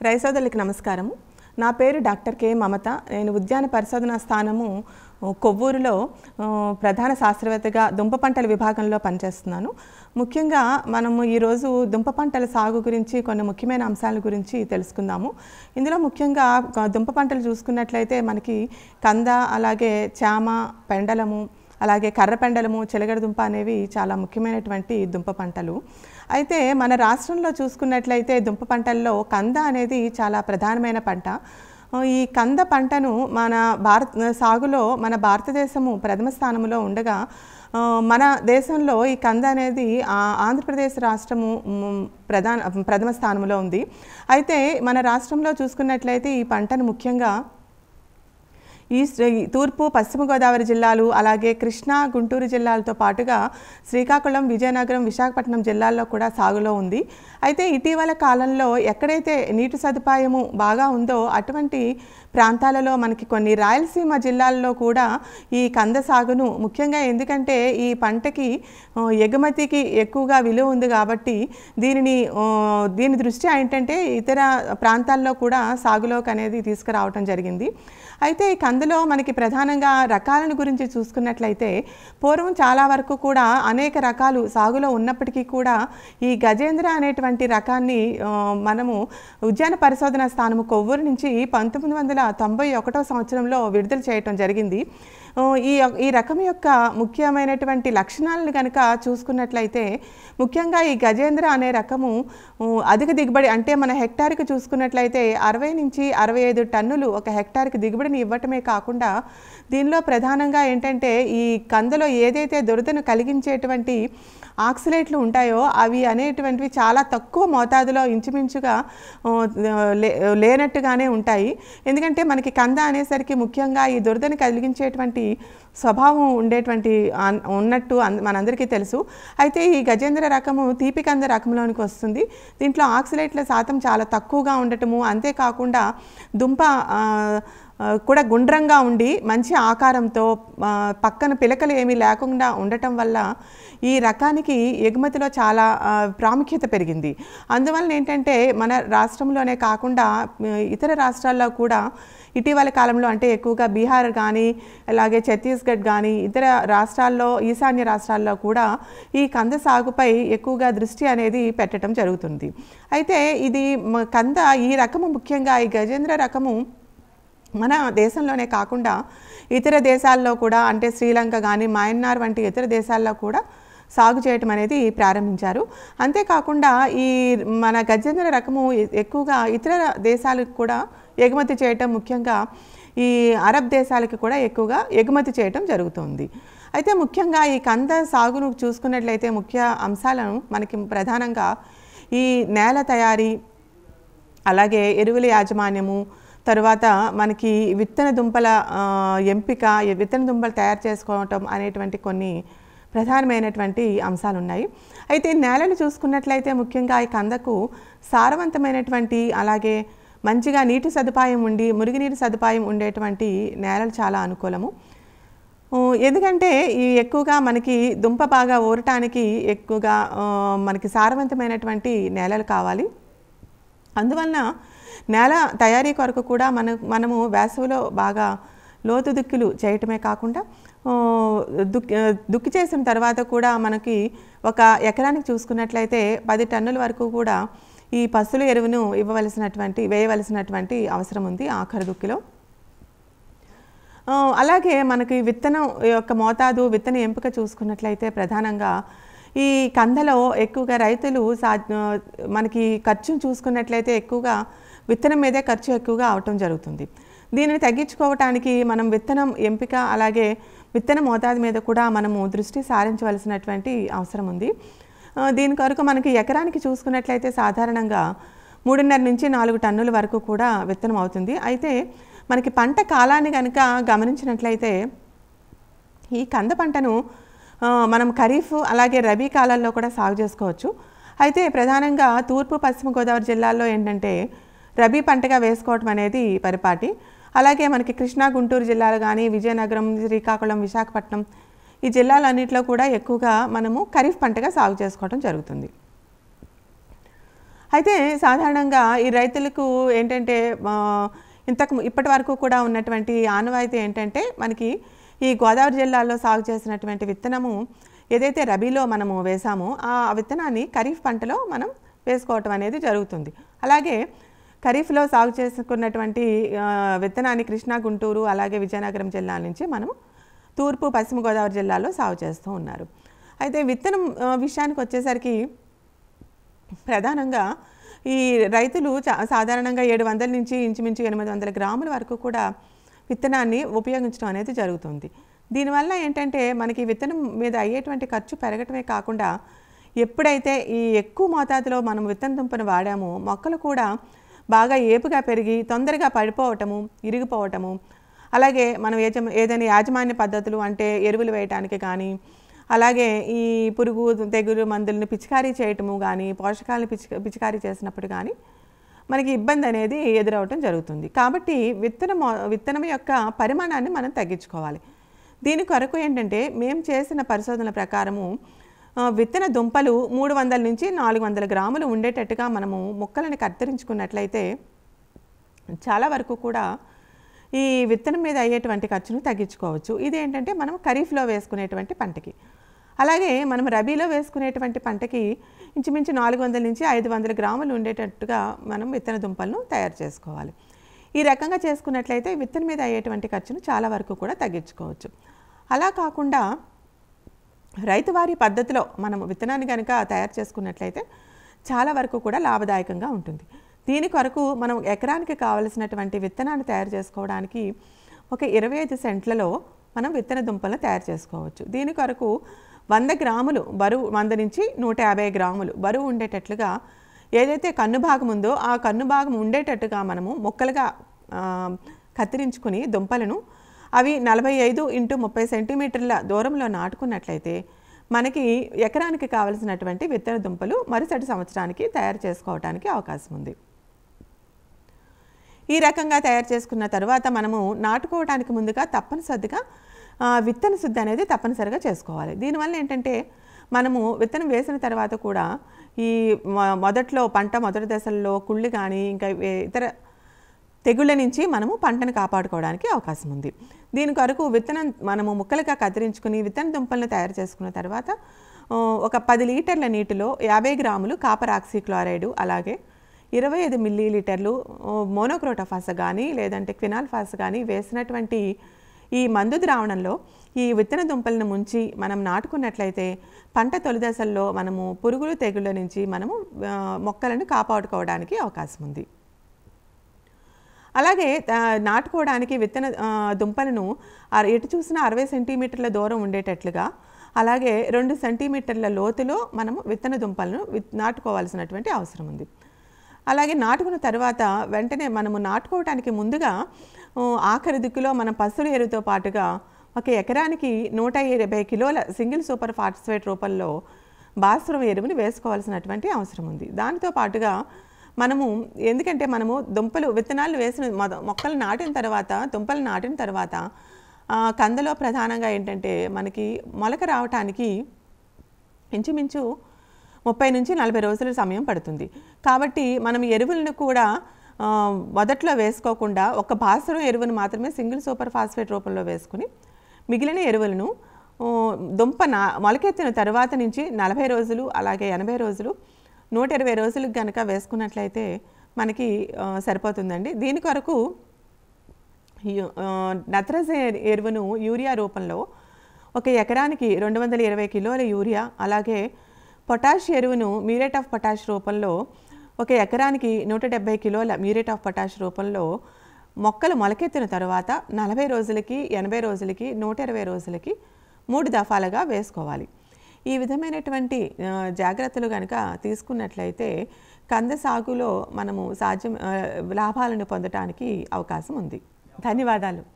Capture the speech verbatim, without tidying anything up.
రైసోదరులకు నమస్కారము. నా పేరు డాక్టర్ కె మమత. నేను ఉద్యాన పరిశోధనా స్థానము కొవ్వూరులో ప్రధాన శాస్త్రవేత్తగా దుంప పంటల విభాగంలో పనిచేస్తున్నాను. ముఖ్యంగా మనము ఈరోజు దుంప పంటల సాగు గురించి కొన్ని ముఖ్యమైన అంశాల గురించి తెలుసుకుందాము. ఇందులో ముఖ్యంగా దుంప పంటలు చూసుకున్నట్లయితే మనకి కంద, అలాగే చామ, పెండలము, అలాగే కర్ర పెండలము, చిలగడ దుంప అనేవి చాలా ముఖ్యమైనటువంటి దుంప పంటలు. అయితే మన రాష్ట్రంలో చూసుకున్నట్లయితే దుంప పంటల్లో కంద అనేది చాలా ప్రధానమైన పంట. ఈ కంద పంటను మన భారత సాగులో మన భారతదేశము ప్రథమ స్థానంలో ఉండగా, మన దేశంలో ఈ కంద అనేది ఆంధ్రప్రదేశ్ రాష్ట్రము ప్రధాన ప్రథమ స్థానంలో ఉంది. అయితే మన రాష్ట్రంలో చూసుకున్నట్లయితే ఈ పంటను ముఖ్యంగా ఈస్ట్ తూర్పు పశ్చిమ గోదావరి జిల్లాలు, అలాగే కృష్ణా, గుంటూరు జిల్లాలతో పాటుగా శ్రీకాకుళం, విజయనగరం, విశాఖపట్నం జిల్లాల్లో కూడా సాగులో ఉంది. అయితే ఇటీవల కాలంలో ఎక్కడైతే నీటి సదుపాయము బాగా ఉందో అటువంటి ప్రాంతాలలో మనకి కొన్ని రాయలసీమ జిల్లాల్లో కూడా ఈ కంద సాగును ముఖ్యంగా, ఎందుకంటే ఈ పంటకి ఎగుమతికి ఎక్కువగా విలువ ఉంది కాబట్టి దీనిని దీని దృష్ట్యా ఏంటంటే ఇతర ప్రాంతాల్లో కూడా సాగులోకి అనేది తీసుకురావటం జరిగింది. అయితే ఈ కందులో మనకి ప్రధానంగా రకాలను గురించి చూసుకున్నట్లయితే పూర్వం చాలా వరకు కూడా అనేక రకాలు సాగులో ఉన్నప్పటికీ కూడా ఈ గజేంద్ర అనేటువంటి రకాన్ని మనము ఉద్యాన పరిశోధన స్థానము కొవ్వూరు నుంచి పంతొమ్మిది వందల తొంభై ఒకటో సంవత్సరంలో విడుదల చేయటం జరిగింది. ఈ ఈ రకం యొక్క ముఖ్యమైనటువంటి లక్షణాలను కనుక చూసుకున్నట్లయితే ముఖ్యంగా ఈ గజేంద్ర అనే రకము అధిక దిగుబడి, అంటే మన హెక్టార్కి చూసుకున్నట్లయితే అరవై నుంచి అరవై ఐదు టన్నులు ఒక హెక్టార్కి దిగుబడిని ఇవ్వటమే కాకుండా దీనిలో ప్రధానంగా ఏంటంటే ఈ కందలో ఏదైతే దురదను కలిగించేటువంటి ఆక్సిలేట్లు ఉంటాయో అవి అనేటువంటివి చాలా తక్కువ మోతాదులో ఇంచుమించుగా లేనట్టుగానే ఉంటాయి. ఎందుకంటే మనకి కంద అనేసరికి ముఖ్యంగా ఈ దురదను కలిగించేటువంటి స్వభావం ఉండేటువంటి ఉన్నట్టు మనందరికీ తెలుసు. అయితే ఈ గజేంద్ర రకము తీపి కంద రకంలోనికి వస్తుంది. దీంట్లో ఆక్సిలేట్ల శాతం చాలా తక్కువగా ఉండటము, అంతేకాకుండా దుంప కూడా గుండ్రంగా ఉండి మంచి ఆకారంతో పక్కన పిలకలు ఏమీ లేకుండా ఉండటం వల్ల ఈ రకానికి ఎగుమతిలో చాలా ప్రాముఖ్యత పెరిగింది. అందువలన ఏంటంటే మన రాష్ట్రంలోనే కాకుండా ఇతర రాష్ట్రాల్లో కూడా ఇటీవల కాలంలో, అంటే ఎక్కువగా బీహార్ కానీ అలాగే ఛత్తీస్గఢ్ కానీ ఇతర రాష్ట్రాల్లో, ఈశాన్య రాష్ట్రాల్లో కూడా ఈ కంద సాగుపై ఎక్కువగా దృష్టి అనేది పెట్టడం జరుగుతుంది. అయితే ఇది కంద ఈ రకము ముఖ్యంగా ఈ గజేంద్ర రకము మన దేశంలోనే కాకుండా ఇతర దేశాల్లో కూడా, అంటే శ్రీలంక కానీ మయన్మార్ వంటి ఇతర దేశాల్లో కూడా సాగు చేయటం అనేది ప్రారంభించారు. అంతేకాకుండా ఈ మన గజేంద్ర రకము ఎక్కువగా ఇతర దేశాలకు కూడా ఎగుమతి చేయటం, ముఖ్యంగా ఈ అరబ్ దేశాలకు కూడా ఎక్కువగా ఎగుమతి చేయటం జరుగుతుంది. అయితే ముఖ్యంగా ఈ కంద సాగును చూసుకున్నట్లయితే ముఖ్య అంశాలను మనకి ప్రధానంగా ఈ నేల తయారీ, అలాగే ఎరువుల యాజమాన్యము, తర్వాత మనకి విత్తన దుంపల ఎంపిక, విత్తన దుంపలు తయారు చేసుకోవటం అనేటువంటి కొన్ని ప్రధానమైనటువంటి అంశాలు ఉన్నాయి. అయితే నేలను చూసుకున్నట్లయితే ముఖ్యంగా ఈ కందకు సారవంతమైనటువంటి, అలాగే మంచిగా నీటి సదుపాయం ఉండి మురుగునీటి సదుపాయం ఉండేటువంటి నేలలు చాలా అనుకూలము. ఎందుకంటే ఈ ఎక్కువగా మనకి దుంప బాగా ఊరటానికి ఎక్కువగా మనకి సారవంతమైనటువంటి నేలలు కావాలి. అందువలన నేల తయారీ కొరకు కూడా మన మనము వేసవిలో బాగా లోతు దుక్కులు చేయటమే కాకుండా దుక్కి దుక్కి చేసిన తర్వాత కూడా మనకి ఒక ఎకరానికి చూసుకున్నట్లయితే పది టన్నుల వరకు కూడా ఈ పశువుల ఎరువును ఇవ్వవలసినటువంటి వేయవలసినటువంటి అవసరం ఉంది ఆఖరి దుక్కిలో. అలాగే మనకి విత్తనం యొక్క మోతాదు, విత్తన ఎంపిక చూసుకున్నట్లయితే ప్రధానంగా ఈ కందలో ఎక్కువగా రైతులు సా మనకి ఖర్చును చూసుకున్నట్లయితే ఎక్కువగా విత్తనం మీదే ఖర్చు ఎక్కువగా అవటం జరుగుతుంది. దీనిని తగ్గించుకోవటానికి మనం విత్తనం ఎంపిక, అలాగే విత్తన మోతాదు మీద కూడా మనము దృష్టి సారించవలసినటువంటి అవసరం ఉంది. దీని కొరకు మనకి ఎకరానికి చూసుకున్నట్లయితే సాధారణంగా మూడున్నర నుంచి నాలుగు టన్నుల వరకు కూడా విత్తనం అవుతుంది. అయితే మనకి పంట కాలాన్ని కనుక గమనించినట్లయితే ఈ కంద పంటను మనం ఖరీఫ్ అలాగే రబీ కాలాల్లో కూడా సాగు చేసుకోవచ్చు. అయితే ప్రధానంగా తూర్పు పశ్చిమ గోదావరి జిల్లాల్లో ఏంటంటే రబీ పంటగా వేసుకోవటం అనేది పరిపాటి. అలాగే మనకి కృష్ణా, గుంటూరు జిల్లాలు కానీ విజయనగరం, శ్రీకాకుళం, విశాఖపట్నం ఈ జిల్లాలన్నింటిలో కూడా ఎక్కువగా మనము ఖరీఫ్ పంటగా సాగు చేసుకోవడం జరుగుతుంది. అయితే సాధారణంగా ఈ రైతులకు ఏంటంటే ఇంతకు ఇప్పటి వరకు కూడా ఉన్నటువంటి ఆనవాయితీ ఏంటంటే మనకి ఈ గోదావరి జిల్లాలో సాగు చేసినటువంటి విత్తనము ఏదైతే రబీలో మనము వేసామో ఆ విత్తనాన్ని ఖరీఫ్ పంటలో మనం వేసుకోవటం అనేది జరుగుతుంది. అలాగే ఖరీఫ్లో సాగు చేసుకున్నటువంటి విత్తనాన్ని కృష్ణా, గుంటూరు అలాగే విజయనగరం జిల్లాల నుంచి మనం తూర్పు, పశ్చిమ గోదావరి జిల్లాలో సాగు చేస్తూ ఉన్నారు. అయితే విత్తనం విషయానికి వచ్చేసరికి ప్రధానంగా ఈ రైతులు సాధారణంగా ఏడు వందల నుంచి ఇంచుమించు ఎనిమిది వందల గ్రాముల వరకు కూడా విత్తనాన్ని ఉపయోగించడం అనేది జరుగుతుంది. దీనివల్ల ఏంటంటే మనకి విత్తనం మీద అయ్యేటువంటి ఖర్చు పెరగటమే కాకుండా ఎప్పుడైతే ఈ ఎక్కువ మోతాదులో మనం విత్తన దుంపను వాడామో మొక్కలు కూడా బాగా ఏపుగా పెరిగి తొందరగా పడిపోవటము, ఇరిగిపోవటము, అలాగే మనం ఏదైనా యాజమాన్య పద్ధతులు అంటే ఎరువులు వేయటానికి కానీ అలాగే ఈ పురుగు తెగులు మందులను పిచికారీ చేయటము కానీ పోషకాలను పిచి పిచికారీ చేసినప్పుడు కానీ మనకి ఇబ్బంది అనేది ఎదురవటం జరుగుతుంది. కాబట్టి విత్తనం విత్తనం యొక్క పరిమాణాన్ని మనం తగ్గించుకోవాలి. దీని కొరకు ఏంటంటే మేము చేసిన పరిశోధనల ప్రకారము విత్తన దుంపలు మూడు వందల నుంచి నాలుగు వందల గ్రాములు ఉండేటట్టుగా మనము మొక్కలను కత్తిరించుకున్నట్లయితే చాలా వరకు కూడా ఈ విత్తనం మీద అయ్యేటువంటి ఖర్చును తగ్గించుకోవచ్చు. ఇది ఏంటంటే మనం ఖరీఫ్లో వేసుకునేటువంటి పంటకి. అలాగే మనం రబీలో వేసుకునేటువంటి పంటకి ఇంచుమించు నాలుగు వందల నుంచి ఐదు వందల గ్రాములు ఉండేటట్టుగా మనం విత్తన దుంపలను తయారు చేసుకోవాలి. ఈ రకంగా చేసుకున్నట్లయితే విత్తనం మీద అయ్యేటువంటి ఖర్చును చాలా వరకు కూడా తగ్గించుకోవచ్చు. అలా కాకుండా రైతువారీ పద్ధతిలో మనం విత్తనాన్ని కనుక తయారు చేసుకున్నట్లయితే చాలా వరకు కూడా లాభదాయకంగా ఉంటుంది. దీని కొరకు మనం ఎకరానికి కావలసినటువంటి విత్తనాన్ని తయారు చేసుకోవడానికి ఒక ఇరవై ఐదు సెంట్లలో మనం విత్తన దుంపలను తయారు చేసుకోవచ్చు. దీని కొరకు వంద గ్రాములు బరువు వంద నుంచి నూట యాభై గ్రాములు బరువు ఉండేటట్లుగా ఏదైతే కన్ను భాగం ఉందో ఆ కన్ను భాగం ఉండేటట్టుగా మనము మొక్కలుగా కత్తిరించుకుని దుంపలను అవి నలభై ఐదు ఇంటూ ముప్పై సెంటీమీటర్ల దూరంలో నాటుకున్నట్లయితే మనకి ఎకరానికి కావలసినటువంటి విత్తన దుంపలు మరుసటి సంవత్సరానికి తయారు చేసుకోవడానికి అవకాశం ఉంది. ఈ రకంగా తయారు చేసుకున్న తర్వాత మనము నాటుకోవడానికి ముందుగా తప్పనిసరిగా విత్తన శుద్ధి అనేది తప్పనిసరిగా చేసుకోవాలి. దీనివల్ల ఏంటంటే మనము విత్తనం వేసిన తర్వాత కూడా ఈ మొదట్లో పంట మొదటి దశల్లో కుళ్ళు కానీ ఇంకా ఇతర తెగుళ్ళ నుంచి మనము పంటను కాపాడుకోవడానికి అవకాశం ఉంది. దీని కొరకు విత్తనం మనము ముక్కలుగా కత్తిరించుకుని విత్తన దుంపలను తయారు చేసుకున్న తర్వాత ఒక పది లీటర్ల నీటిలో యాభై గ్రాములు కాపర్ ఆక్సీక్లోరైడ్ అలాగే ఇరవై ఐదు మిల్లీ లీటర్లు మోనోక్రోటోఫాస్ కానీ లేదంటే క్వినాల్ఫాస్ కానీ వేసినటువంటి ఈ మందు ద్రావణంలో ఈ విత్తన దుంపలను ముంచి మనం నాటుకున్నట్లయితే పంట తొలి దశల్లో మనము పురుగులు తెగుళ్ళ నుంచి మనము మొక్కలను కాపాడుకోవడానికి అవకాశం ఉంది. అలాగే నాటుకోవడానికి విత్తన దుంపలను ఎటు చూసినా అరవై సెంటీమీటర్ల దూరం ఉండేటట్లుగా అలాగే రెండు సెంటీమీటర్ల లోతులో మనము విత్తన దుంపలను నాటుకోవాల్సినటువంటి అవసరం ఉంది. అలాగే నాటుకున్న తర్వాత వెంటనే మనము నాటుకోవడానికి ముందుగా ఆఖరి దిక్కులో మనం పసురు ఎరువుతో పాటుగా ఒక ఎకరానికి నూట ఇరవై కిలోల సింగిల్ సూపర్ ఫాస్ఫేట్ రూపంలో భాస్వరం ఎరువుని వేసుకోవాల్సినటువంటి అవసరం ఉంది. దానితో పాటుగా మనము ఎందుకంటే మనము దుంపలు విత్తనాలు వేసిన మొక్కలు నాటిన తర్వాత దుంపలు నాటిన తర్వాత కందలో ప్రధానంగా ఏంటంటే మనకి మొలక రావటానికి ఇంచుమించు ముప్పై నుంచి నలభై రోజుల సమయం పడుతుంది. కాబట్టి మనం ఎరువులను కూడా మొదట్లో వేసుకోకుండా ఒక భాస్వరం ఎరువును మాత్రమే సింగిల్ సూపర్ ఫాస్ఫేట్ రూపంలో వేసుకుని మిగిలిన ఎరువులను దుంప నా మొలకెత్తిన తర్వాత నుంచి నలభై రోజులు అలాగే ఎనభై రోజులు నూట ఇరవై రోజులకు కనుక వేసుకున్నట్లయితే మనకి సరిపోతుందండి. దీని కొరకు నత్రజని ఎరువును యూరియా రూపంలో ఒక ఎకరానికి రెండు వందల ఇరవై కిలోల యూరియా అలాగే పొటాష్ ఎరువును మ్యూరేట్ ఆఫ్ పొటాష్ రూపంలో ఒక ఎకరానికి నూట డెబ్బై కిలోల మ్యూరేట్ ఆఫ్ పొటాష్ రూపంలో మొక్కలు మొలకెత్తిన తర్వాత నలభై రోజులకి ఎనభై రోజులకి నూట ఇరవై రోజులకి మూడు దఫాలుగా వేసుకోవాలి. ఈ విధమైనటువంటి జాగ్రత్తలు కనుక తీసుకున్నట్లయితే కంద సాగులో మనము సాధ్యం లాభాలను పొందడానికి అవకాశం ఉంది. ధన్యవాదాలు.